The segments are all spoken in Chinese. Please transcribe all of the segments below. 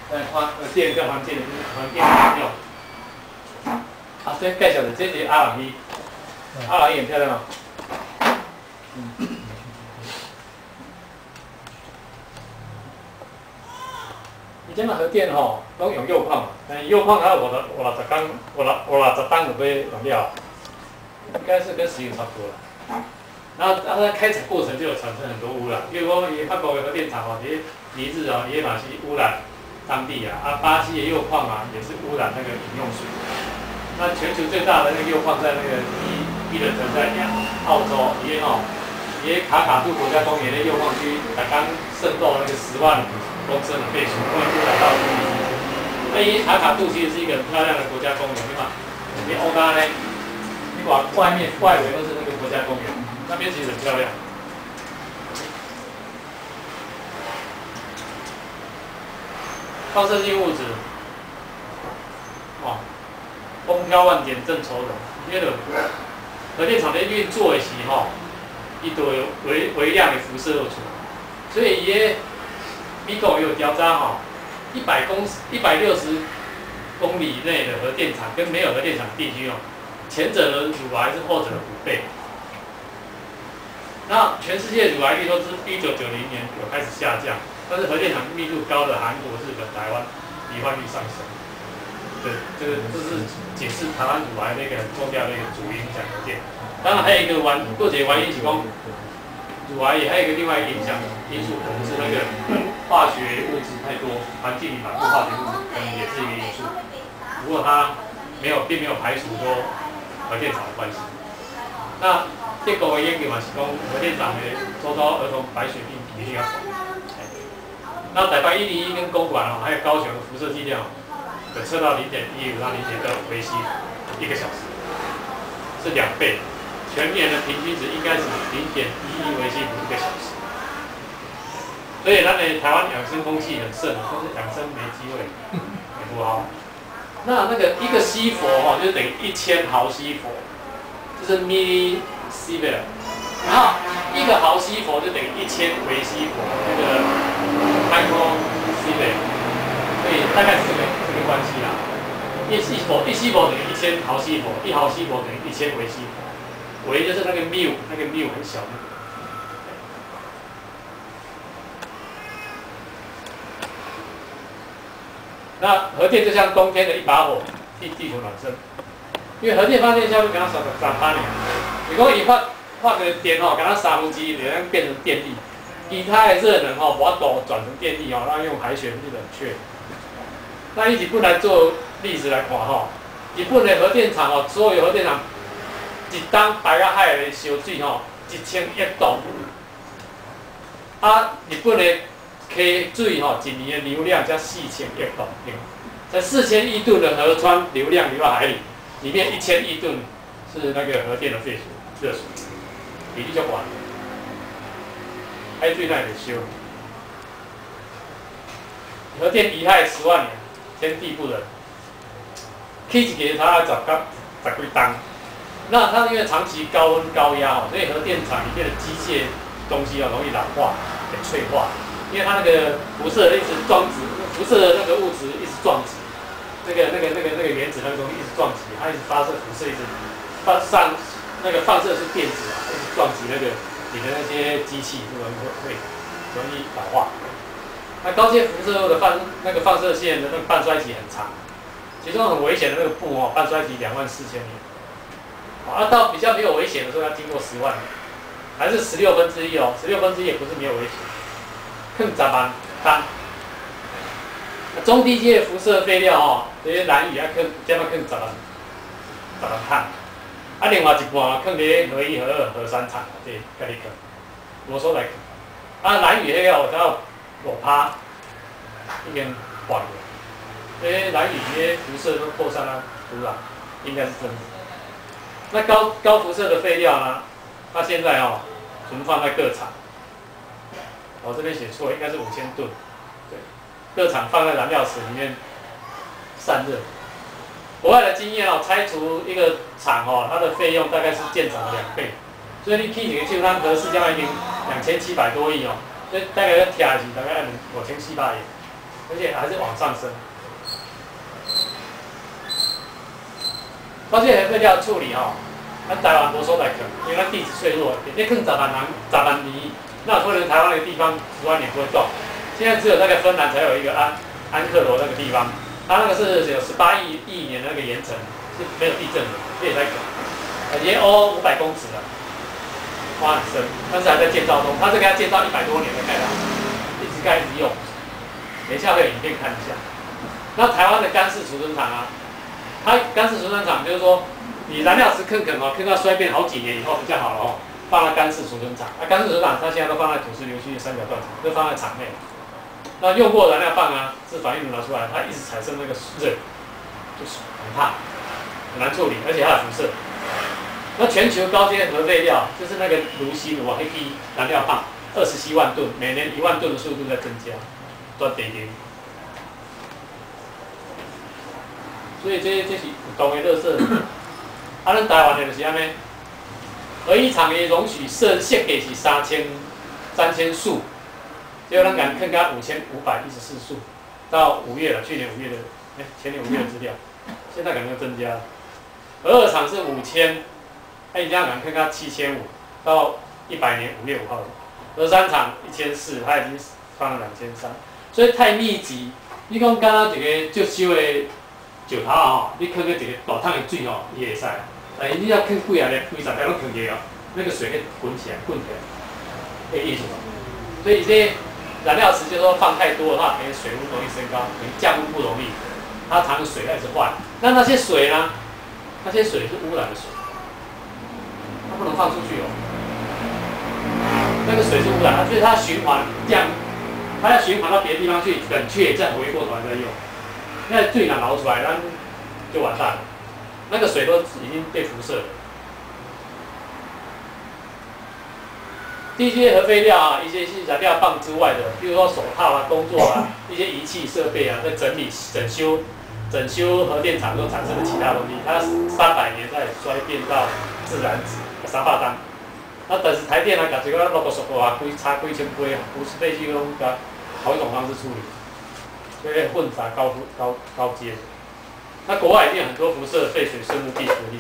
电跟环境应用。啊，先介绍的这是阿朗伊，阿朗伊很漂亮哦。以前的核电吼，拢用铀矿嘛，但铀矿它我60档就被用掉，应该是跟石油差不多了。然后它开采过程就有产生很多污染，比如说法国的核电厂哦，尼日哦也马西污染当地啊，巴西的铀矿啊也是污染那个饮用水。那全球最大的那个铀矿在那个伊伦城，在澳洲，卡卡杜国家公园的铀矿区，才刚渗透那个10万公升的废水，后来就来到那卡卡杜其实是一个很漂亮的国家公园，对吧？你欧巴呢，你往外围都是那个国家公园，那边其实很漂亮。放射性物质，哇！风飘万点正愁人，因为核电厂的运作的时候，伊都有微量的辐射流出，所以美国有调查哈，160公里内的核电厂跟没有核电厂地区哦，前者的乳癌是后者的5倍。那全世界乳癌率都是1990年有开始下降，但是核电厂密度高的韩国、日本、台湾罹患率上升。对，这是解释台湾乳癌的一个很重要的一个主因，讲核电。当然还有一个多解原因是讲，乳癌也还有一个另外一个影响因素，可能是那个化学物质太多，环境里反复化学物质可能也是一个因素。不过它并没有排除说核电厂的关系。那德国的研究嘛是讲核电厂的周遭儿童白血病比例较高。那台北101跟公馆哦，还有高雄的辐射剂量。有测到0.15到0.2微西1个小时，是2倍。全年的平均值应该是0.11微西弗1个小时。所以咱的台湾养生空气很盛，但是养生没机会，很不好。那个一个西弗哈，就是等于1000毫西弗，就是 millisievert。然后1个毫西弗就等于1000微西弗，那个 microsievert。所以大概是这个关系啦。1西弗等于1000毫西弗，1毫西弗等于1000微西弗。微就是那个 μ， 那个 μ 很小那个。那核电就像冬天的一把火，替地球暖身。因为核电发电效率刚刚38年，如果发个电哦，刚刚1/3然后变成电力，其他的热能哦，把它转成电力哦，然后用海水去冷却。那日本来做例子来看吼，日本的核电厂哦，所有核电厂一当排到海的烧水吼，1000亿吨。啊，日本的溪水吼，一年的流量才4000亿吨，才4000亿吨的河川流量流到海里，里面1000亿吨是那个核电的废水、热水，比例就高。海水那里烧，核电遗害10万年。天地不仁，起一个它10几吨，那它因为长期高温高压哦，所以核电厂里面的机械东西哦容易老化、给脆化，因为它那个辐射一直撞击，辐射的那个物质一直撞击，那个原子那个东西一直撞击，它一直发射辐射，一直那个放射是电子啊，一直撞击那个你的那些机器，会容易老化。那高阶辐射的放射线的那个半衰期很长，其中很危险的那个布哦，半衰期24000年。啊，到比较没有危险的时候，要经过10万年，还是1/16哦，1/16也不是没有危险，更10万吨。中低阶的辐射废料哦，这些蓝屿要更10万吨。啊，另外一半放伫核1、核2、核3厂，对，家己放，无所来放。啊，蓝屿迄个有到5%已经坏了，因为蓝屿那些辐射都扩散到土壤，应该是真的。那高辐射的废料呢？它现在哦存放在各厂，我这边写错，应该是5000吨，对，各厂放在燃料池里面散热。国外的经验哦，拆除一个厂哦，它的费用大概是建厂的2倍，所以你起一个就咱核四将已经2700多亿哦。所以大概要贴是大概5700亿， 而且还是往上升。到这核废料处理吼，咱台湾无所在坑，因为咱地质脆弱，你坑10万人、10万年，那可能台湾那个地方10万年不会动。现在只有那个芬兰才有一个安克罗那个地方，它那个是有18亿年的那个岩层是没有地震的，这也在坑，也500公尺了，挖很深，但是还在建造中。它这个要建造100多年的盖好，一直盖一直用。等一下会有影片看一下。那台湾的干式储存厂啊。它干式储存厂就是说，你燃料池坑到衰变好几年以后比较好了哦，放在干式储存厂。干式储存厂它现在都放在土石流区三角断层，都放在厂内。那用过燃料棒啊，是反应炉拿出来，它一直产生那个热，就是很怕，很难处理，而且它有辐射。那全球高阶核废料就是那个卢锡炉啊，迄批燃料棒27万吨，每年1万吨的速度在增加，断地点。所以这是有动的垃圾。咱台湾的就是安尼，核一厂的容许设计是3000束，结果咱敢坑到5514束，到5月了，去年5月的，前年5月的资料，现在可能增加。核二厂是5000，已经敢坑到7500，到100年5月5号。核三厂1400，它已经放了2300，所以太密集。你讲刚刚一个足收的。石头吼，你放个一个大桶的水吼，伊会使。但是你要放几啊粒、几十粒拢放起哦，那个水会滚起来，会溢出。所以这燃料池就是说放太多的话，可能水温容易升高，可能降温不容易，它藏水一直换。那些水呢？那些水是污染的水，它不能放出去哦。那个水是污染，所以它循环降，它要循环到别的地方去冷却，再回过头来再用。那水若流出来，咱就完蛋了。那个水都已经被辐射了。这些核废料啊，一些是燃料棒之外的，比如说手套啊、工作啊、一些仪器设备啊，在整理、整修核电厂所产生的其他东西，它300年再衰变到自然值300担。那但是台电啊，把这个陆陆续续啊，差几千杯啊，50倍去用同一种方式处理。所以混杂高阶的，那国外一定有很多辐射、废水、生物地处理。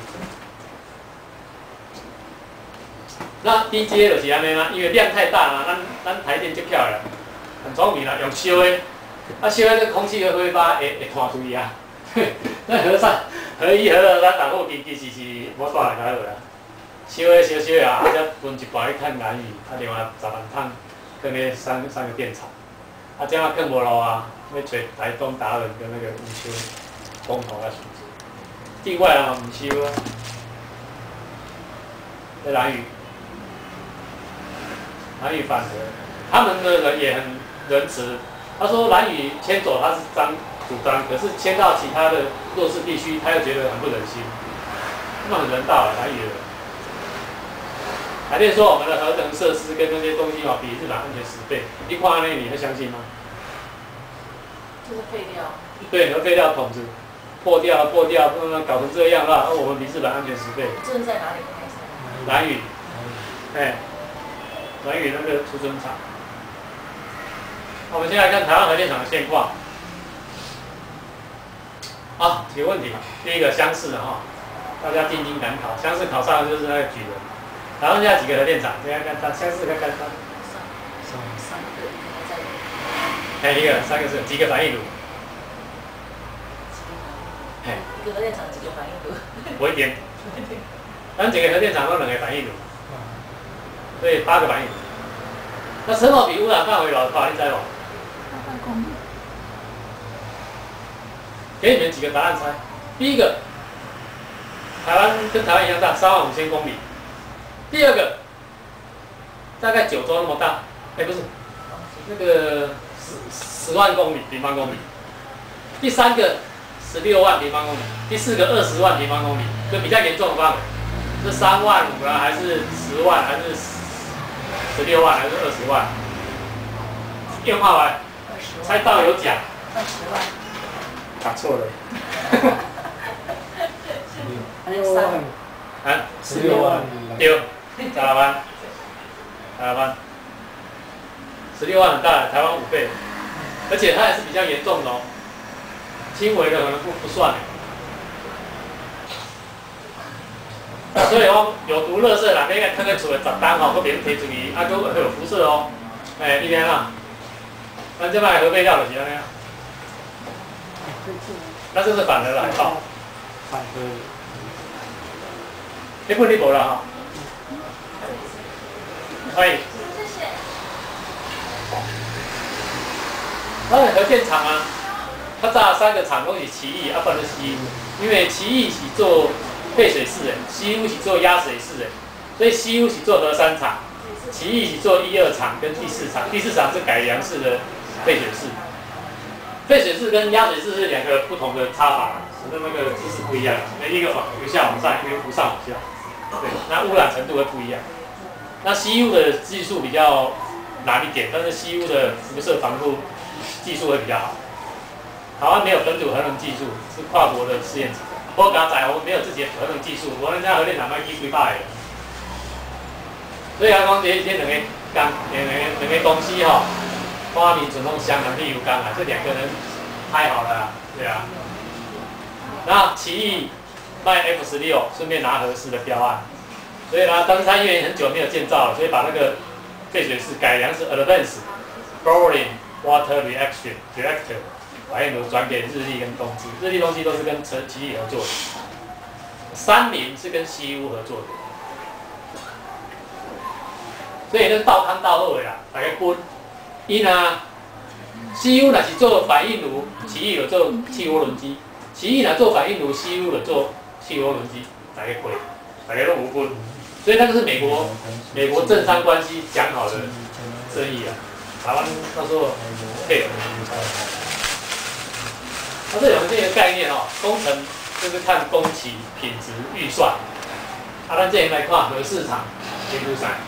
那低阶就是安尼啦，因为量太大啦，咱台电就漂亮，很聪明啦，用烧的，烧的这空气会挥发会拖出去啊。那核一、核二，咱大伙其实是无带来较好啦。烧啊，再分一半去看蓝屿，另外10万桶跟那三个电厂，这样更无路啊。要找台东达人跟那个吴修共同来选择。另外啊，唔修啊，在兰屿反核，他们的人也很仁慈。他说兰屿迁走他是主张，可是迁到其他的弱势地区，他又觉得很不忍心。那么很人道啊，兰屿的人。台电说我们的核能设施跟那些东西比日本安全10倍，你看那你会相信吗？ 就是废料。 对，核废料桶子破掉，搞成这样啦，我们比日本安全10倍。 这是在哪里开采？ 兰屿，兰屿那个储存厂。我们先来看台湾核电厂的现况。几个问题。第一个乡试的哈，大家进京赶考，乡试考上的就是那个举人。台湾现在几个核电厂？大家看乡试看看。3个，一个，3个是几个反应炉？ 一个核电厂几个反应炉？ 不一点。咱几个核电厂都2个反应炉，所以8个反应炉。那陈某比污染范围老大，你知无？800公里。给你们几个答案猜。第一个，台湾跟台湾一样大，35000公里。第二个，大概9州那么大，不是，那个10万平方公里。第三个16万平方公里，第四个20万平方公里，就比较严重的范围，是3万5呢，还是10万，还是16万，还是20万？变化完，猜到有奖。 20万。 答错了。 16万。 16万。对，16万。16万很大，台湾5倍。 而且它也是比较严重的哦，轻微的可能不算。所以哦，有毒垃圾啦，你个看个厝的10单吼，搁免摕出去，啊，搁会有辐射哦。你听啦，咱这摆核废料就是安尼啊。那这是反核来报。 反核。 你问你无啦哈？欢迎。核电厂啊，它炸3个厂都是奇异，不然就是西屋，因为奇异是做废水式的，西屋是做压水式的，所以西屋是做核3厂，奇异是做1、2厂跟第4厂，第4厂是改良式的废水式。废水式跟压水式是2个不同的插法，使得那个姿势不一样，一个由下往上，一个由上往下，对，那污染程度会不一样。那西屋的技术比较难一点，但是西屋的辐射防护技术会比较好。台湾没有本土核能技术，是跨国的试验场。我刚才我没有自己的核能技术，我们家核电厂要去几百个。所以啊，讲这两个公司哈，花明准用香港绿油缸啊，这2个人太好了啊，对啊。然后奇异卖 F16，顺便拿核四的标案。所以呢，但是它因为很久没有建造了，所以把那个废水式改良是 Advanced Boiling Water Reactor 反应炉转给日立跟东芝，日立东芝都是跟奇异合作的，三菱是跟西屋合作的，所以那倒汤倒好的啦，大家分。伊呢，西屋若是做反应炉，奇异就做气涡轮机；奇异若做反应炉，西屋就做气涡轮机，大家分，大家都无分。所以那个是美国政商关系讲好的生意啊，台湾到时候配合。它这有这个概念哦，工程就是看工期、品质、预算。咱这来看核市场研究上，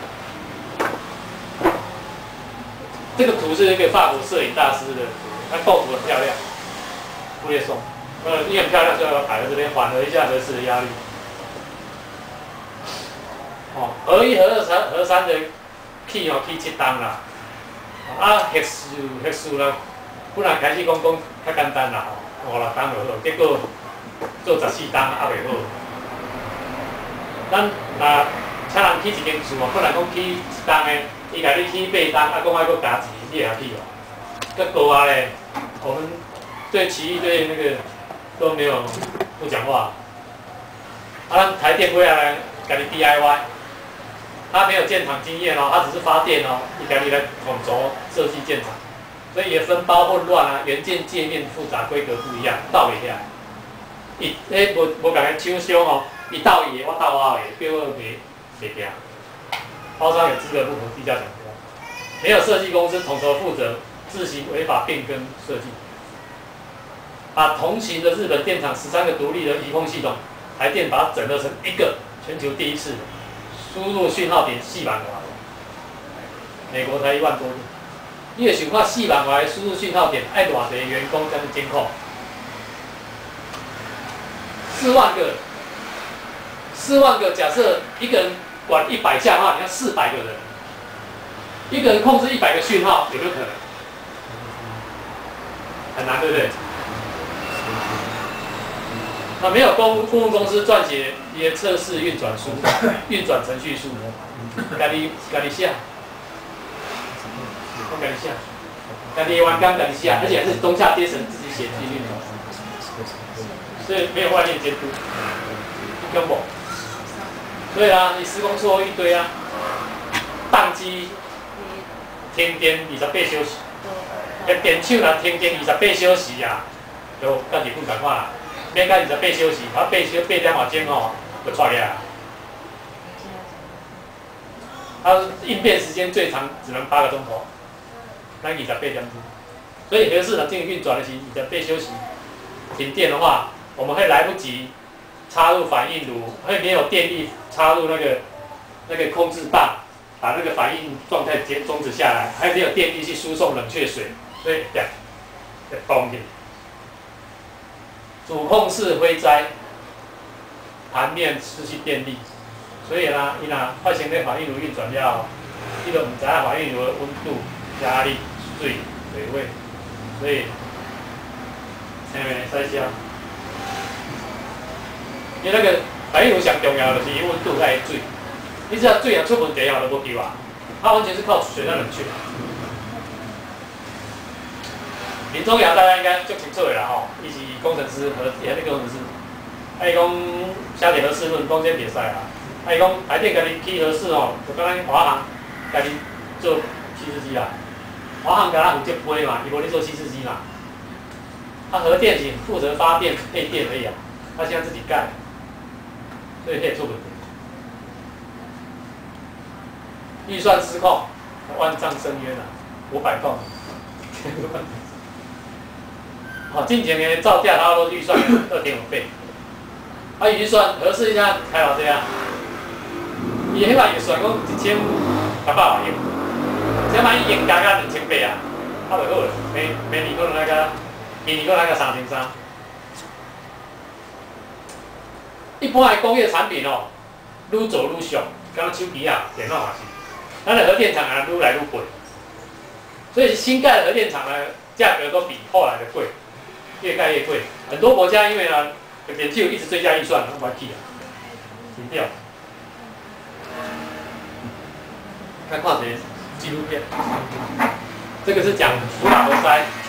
这个图是一个法国摄影大师的图，它构图很漂亮，不列松。因为很漂亮，所以要摆在这边缓和一下核四的压力。核1、核2、核3的起7档啦，核数啦，本来开始讲较简单啦，5、6档就好，结果做14档还袂好。咱请人起一间厝本来讲起1档的，伊甲你起8档，讲还佫加钱，你会晓起哦？佫高啊嘞，我们对奇异对那个都没有不讲话。咱台电回来家己 DIY。他没有建厂经验哦，他只是发电哦，你家己来统筹设计建厂，所以也分包混乱啊，元件界面复杂，规格不一样，倒袂下。无甲伊抢伤哦，伊倒伊的，我倒我的，结果袂行。包商有资格不服地价奖标，没有设计公司统筹负责，自行违法变更设计，把同型的日本电厂13个独立的仪控系统，台电把它整合成一个，全球第一次。输入讯号点4万瓦，美国才1万多个。你会想看4万瓦的输入讯号点，爱偌侪员工才能监控？4万个，4万个，假设一个人管100项的话，你要400个人，一个人控制100个讯号，有没有可能？很难，对不对？没有顾问公司撰写一些测试运转书、运转程序书，家己写，我家己写，家己员工家己写，而且还是中下阶层自己写自己运转，所以没有外面监督，根本。所以啊，你施工错一堆啊，宕机、停电28小时，电厂若停电28小时啊，就甲日本共款啦。免到28小时，8点外钟哦，就出来。它应变时间最长只能8个钟头，咱28点钟。所以核市场进行运转的时，28小时停电的话，我们会来不及插入反应炉，会没有电力插入那个控制棒，把那个反应状态终止下来，还没有电力去输送冷却水，所以崩进。主控式灰灾，盘面失去电力，所以呢，伊若发生咧反应炉运转了后，伊就唔知影反应炉的温度、压力、水位， 所以，塞车。因为那个反应炉上重要的就是温度跟水，你只要水若出问题后就无救啊，它完全是靠水在冷却。林宗尧大家应该就清楚的啦吼，伊是工程师和也那个工程师，伊讲写一个核试论，讲这袂使啦。伊讲台电家己起核试吼，就敢咱华航家己做稀释机啦，华航甲咱负责飞嘛，伊无咧做稀释机嘛。核电只负责发电配电而已啊，他现在自己盖，所以可以做问题。预算失控，万丈深渊啊，500栋。好，近几年造价差不多预算2.5倍，预算核试一下开到这样，伊迄个预算讲1500万用，这摆伊严加到2800啊，袂好了，明年可能明年可能3300。一般的工业产品哦，愈做愈俗，敢若手机啊、电脑也是，咱的核电厂啊愈来愈贵，所以新盖的核电厂呢，价格都比后来的贵。越盖越贵，很多国家因为呢，研究一直追加预算，他们去啊，停掉。看这纪录片，这个是讲福岛核灾。